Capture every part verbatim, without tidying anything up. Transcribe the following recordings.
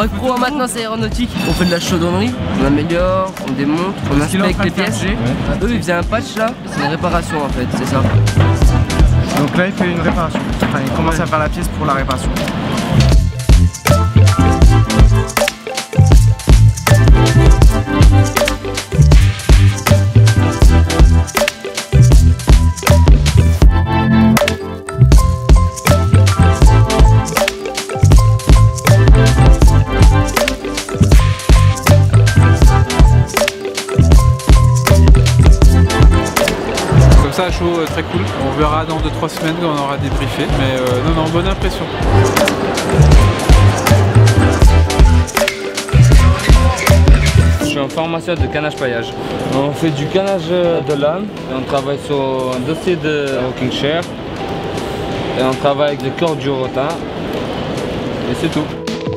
Bac pro en maintenance aéronautique. On fait de la chaudronnerie, on améliore, on démonte, on inspecte les pièces. Ouais. Eux ils faisaient un patch là, c'est une réparation en fait, c'est ça. Donc là il fait une réparation, enfin il commence ouais. à faire la pièce pour la réparation. Ça à chaud, euh, très cool. On verra dans deux trois semaines quand on aura débriefé. Mais euh, non, non, bonne impression. Je suis un pharmacien de canage paillage. On fait du canage de lame. Et on travaille sur un dossier de rocking chair. Et on travaille avec le corps du rotin. Et c'est tout.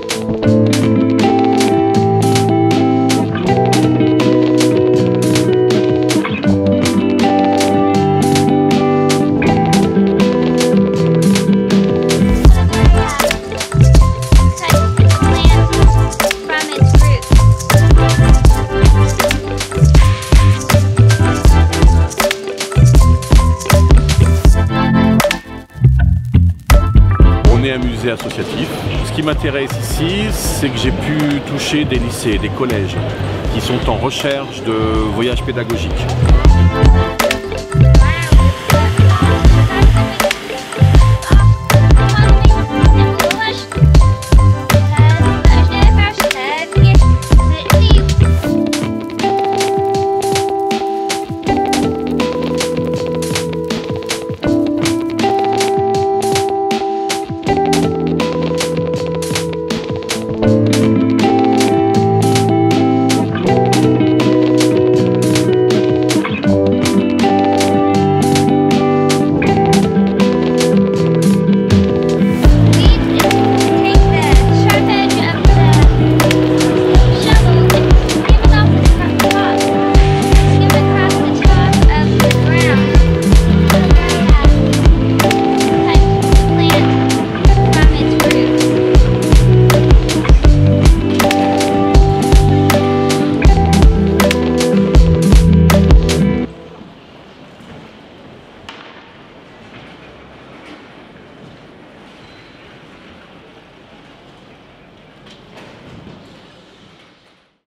Un musée associatif. Ce qui m'intéresse ici, c'est que j'ai pu toucher des lycées, des collèges qui sont en recherche de voyages pédagogiques.